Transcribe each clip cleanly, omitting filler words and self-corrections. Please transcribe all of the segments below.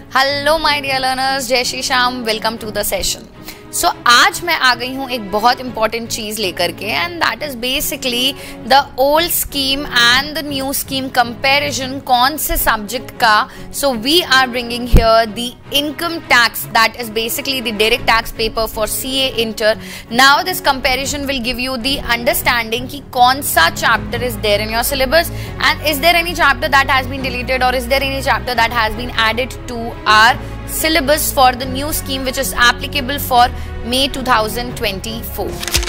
Hello my dear learners, जय Shri Shyam, welcome to the session. So आज मैं आ गई हूँ एक बहुत इंपॉर्टेंट चीज लेकर के, and that is basically the old scheme and the new scheme comparison कौन से सब्जेक्ट का। So we are bringing here the income tax, that is basically the direct tax paper for CA inter. Now this comparison will give you the understanding कि कौन सा chapter is there in your syllabus and is there any chapter that has been deleted or is there any chapter that has been added to our syllabus for the new scheme which is applicable for May 2024.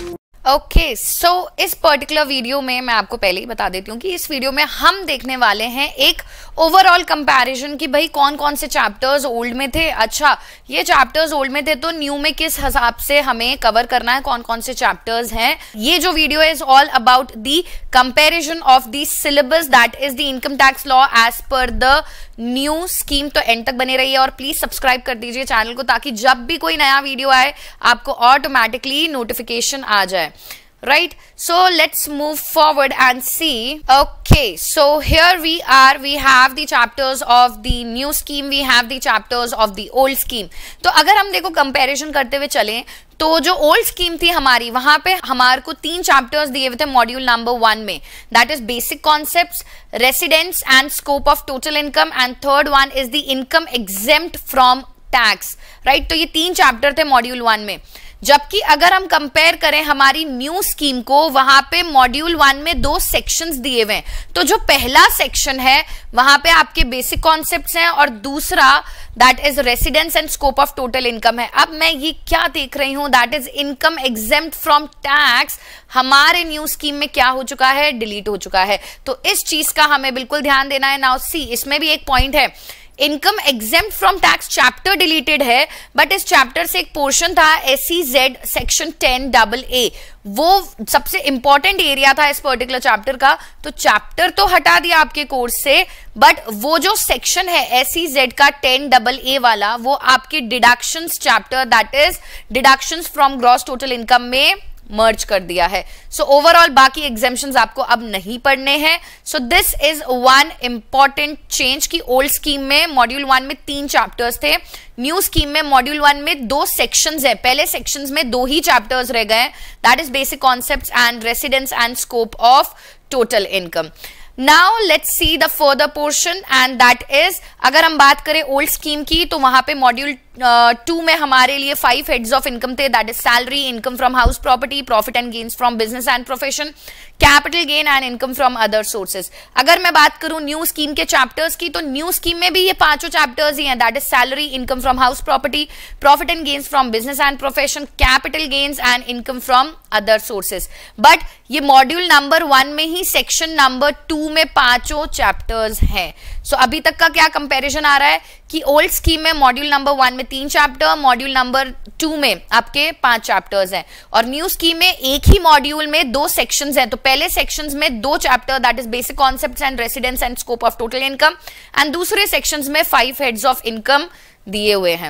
Okay, so इस particular video में मैं आपको पहले ही बता देती हूँ कि इस वीडियो में हम देखने वाले हैं एक ओवरऑल कंपैरिजन कि भाई कौन कौन से चैप्टर्स ओल्ड में थे। अच्छा, ये चैप्टर्स ओल्ड में थे तो न्यू में किस हिसाब से हमें कवर करना है, कौन कौन से चैप्टर्स हैं। ये जो video is all about the comparison of the syllabus that is the income tax law as per the new scheme. तो एंड तक बने रहिए और प्लीज सब्सक्राइब कर दीजिए चैनल को ताकि जब भी कोई नया वीडियो आए आपको ऑटोमेटिकली नोटिफिकेशन आ जाए। Right, so let's move forward and see. Okay, so here we have the chapters of the new scheme, we have the chapters of the old scheme. तो अगर हम देखो कंपैरिजन करते हुए चलें तो जो ओल्ड स्कीम थी हमारी, वहां पे हमारे को 3 चैप्टर्स दिए हुए थे मॉड्यूल नंबर 1 में, that is basic concepts, residence and scope of total income, and third one is the income exempt from tax. Right, तो ये 3 चैप्टर थे मॉड्यूल 1 में। जबकि अगर हम कंपेयर करें हमारी न्यू स्कीम को, वहां पे मॉड्यूल 1 में 2 सेक्शंस दिए हुए हैं। तो जो पहला सेक्शन है वहां पे आपके बेसिक कॉन्सेप्ट्स हैं और दूसरा that is residence and scope of total income है। अब मैं ये क्या देख रही हूं, that is income exempt from tax, हमारे न्यू स्कीम में क्या हो चुका है, डिलीट हो चुका है। तो इस चीज का हमें बिल्कुल ध्यान देना है। नाउ सी, इसमें भी एक पॉइंट है, income exempt from tax chapter deleted है, बट इस चैप्टर से एक पोर्शन था SEZ सेक्शन 10AA, वो सबसे इंपॉर्टेंट एरिया था इस पर्टिकुलर चैप्टर का। तो चैप्टर तो हटा दिया आपके कोर्स से, बट वो जो सेक्शन है SEZ का 10AA वाला, वो आपके deductions chapter that is deductions from gross total income में मर्ज कर दिया है। सो ओवरऑल बाकी एग्जेम्पशंस आपको अब नहीं पढ़ने हैं। So this is one important change कि ओल्ड स्कीम में मॉड्यूल 1 में 3 चैप्टर्स थे, न्यू स्कीम में मॉड्यूल 1 में 2 सेक्शंस है। पहले सेक्शंस में 2 ही चैप्टर्स रह गए, that is basic concepts and residence and scope of total income. Now let's see the further portion and that is, अगर हम बात करें ओल्ड स्कीम की तो वहां पे मॉड्यूल 2 में हमारे लिए 5 हेड्स ऑफ इनकम थे, that is salary, income from house property, profit and gains from business and profession, capital gain and income from other sources. अगर मैं बात करूं न्यू स्कीम के चैप्टर्स की तो न्यू स्कीम में भी ये 5 चैप्टर्स ही हैं, that is salary, income from house property, profit and gains from business and profession, capital gains and income from other sources. But ये मॉड्यूल नंबर 1 में ही सेक्शन नंबर 2 में 5 चैप्टर्स हैं। सो अभी तक का क्या कंपैरिजन आ रहा है कि ओल्ड स्कीम में मॉड्यूल नंबर 1 में 3 चैप्टर, मॉड्यूल नंबर 2 में आपके 5 चैप्टर्स हैं, और न्यू स्कीम में एक ही मॉड्यूल में 2 सेक्शंस हैं। तो पहले सेक्शंस में 2 chapter that is basic concepts and residence and scope of total income, and दूसरे सेक्शंस में 5 हेड्स ऑफ इनकम दिए हुए हैं।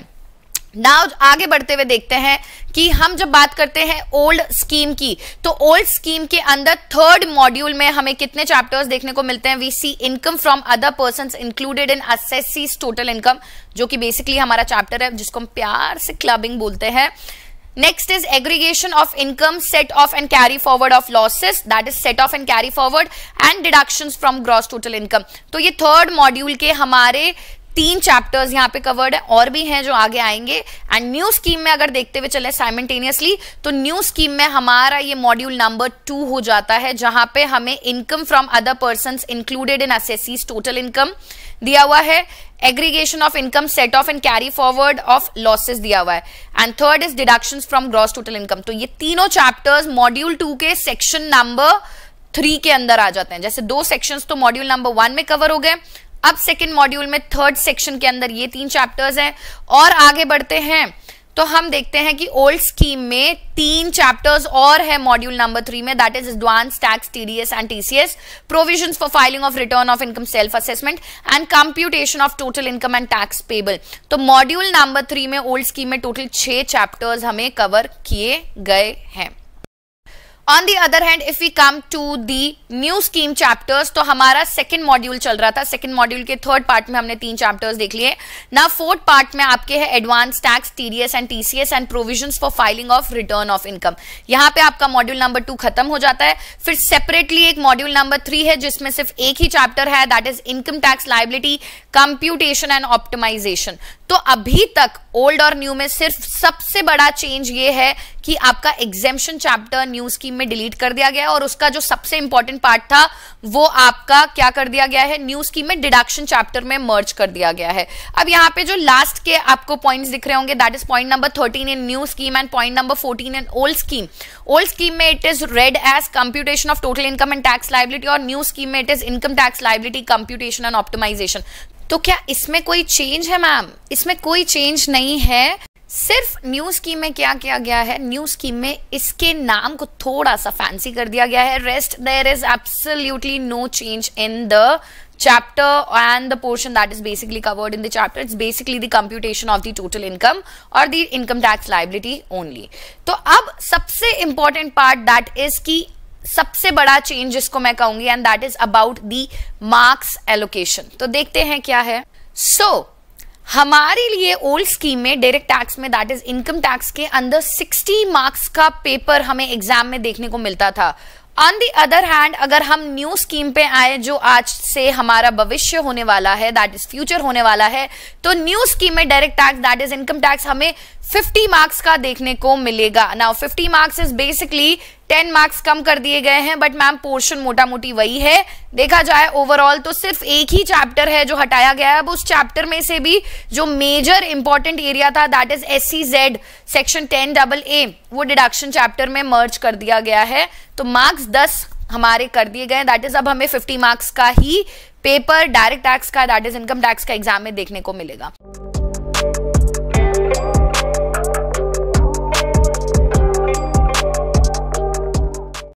नाउ आगे बढ़ते हुए देखते हैं कि हम जब बात करते हैं ओल्ड स्कीम की, तो ओल्ड स्कीम के अंदर 3rd मॉड्यूल में हमें कितने चैप्टर्स देखने को मिलते हैं। We see income from other persons included in assessee's total income, जो कि बेसिकली हमारा चैप्टर है जिसको हम प्यार से क्लबिंग बोलते हैं। Next is aggregation of income, set off and carry forward of losses, that is set off and carry forward, and deductions from gross total income। तो ये 3rd मॉड्यूल के हमारे 3 चैप्टर्स यहाँ पे कवर्ड है, और भी हैं जो आगे आएंगे। एंड न्यू स्कीम में अगर देखते हुए चले साइमल्टेनियसली, तो न्यू स्कीम में हमारा ये मॉड्यूल नंबर 2 हो जाता है, जहां पे हमें income from other persons included in assessee's total income दिया हुआ है, aggregation of income, set off and carry forward of losses दिया हुआ है, and third is deductions from gross total income. तो ये तीनों चैप्टर्स मॉड्यूल 2 के सेक्शन नंबर 3 के अंदर आ जाते हैं। जैसे 2 सेक्शंस तो मॉड्यूल नंबर 1 में कवर हो गए, अब सेकेंड मॉड्यूल में 3rd सेक्शन के अंदर ये 3 चैप्टर्स हैं। और आगे बढ़ते हैं तो हम देखते हैं कि ओल्ड स्कीम में 3 चैप्टर्स और है मॉड्यूल नंबर 3 में, that is advance tax, TDS and TCS, provisions for filing of return of income, self assessment and computation of total income and tax payable. तो मॉड्यूल नंबर 3 में old scheme में total 6 chapters हमें cover किए गए हैं। On the other hand if we come to the new scheme chapters, तो हमारा second module चल रहा था। सेकंड मॉड्यूल के थर्ड पार्ट में हमने 3 चैप्टर्स देख लिए ना। फोर्थ पार्ट में आपके है advance tax, TDS and TCS and provisions for filing of return of income. यहाँ पे आपका मॉड्यूल नंबर 2 खत्म हो जाता है। फिर सेपरेटली एक मॉड्यूल नंबर 3 है जिसमें सिर्फ एक ही चैप्टर है, that is income tax liability, computation and optimization. तो अभी तक ओल्ड और न्यू में सिर्फ सबसे बड़ा चेंज ये है कि आपका एग्जेम्पशन चैप्टर न्यू स्कीम में डिलीट कर दिया गया है और उसका जो सबसे इंपॉर्टेंट पार्ट था वो आपका क्या कर दिया गया है, न्यू स्कीम में डिडक्शन चैप्टर में मर्ज कर दिया गया है। अब यहाँ पे जो लास्ट के आपको पॉइंट्स दिख रहे होंगे, that is point number 13 in new scheme and point number 14 in old scheme. Old scheme में it is read as computation of total income and tax liability और न्यू स्कीम में it is income tax liability, computation and optimization. तो क्या इसमें कोई change है ma'am? इसमें कोई चेंज नहीं है। सिर्फ न्यू स्कीम में क्या किया गया है, न्यू स्कीम में इसके नाम को थोड़ा सा फैंसी कर दिया गया है। Rest there is absolutely no change in the chapter and the portion that is basically covered in the chapter. It's basically the computation of the total income or the income tax liability only. तो अब सबसे important part that is कि सबसे बड़ा change जिसको मैं कहूंगी and that is about the marks allocation. तो देखते हैं क्या है। हमारे लिए ओल्ड स्कीम में डायरेक्ट टैक्स में दैट इज इनकम टैक्स के अंदर 60 मार्क्स का पेपर हमें एग्जाम में देखने को मिलता था। ऑन दी अदर हैंड अगर हम न्यू स्कीम पे आए जो आज से हमारा भविष्य होने वाला है, दैट इज फ्यूचर होने वाला है, तो न्यू स्कीम में direct tax that is income tax हमें 50 मार्क्स का देखने को मिलेगा। Now 50 marks is basically 10 marks कम कर दिए गए हैं, बट मैम पोर्शन मोटा मोटी वही है। देखा जाए ओवरऑल तो सिर्फ एक ही चैप्टर है जो हटाया गया है। अब उस चैप्टर में से भी जो मेजर इंपॉर्टेंट एरिया था that is SCZ section 10AA, वो डिडक्शन चैप्टर में मर्ज कर दिया गया है। तो मार्क्स 10 हमारे कर दिए गए, दैट इज अब हमें 50 मार्क्स का ही पेपर डायरेक्ट टैक्स का दैट इज इनकम टैक्स का एग्जाम में देखने को मिलेगा।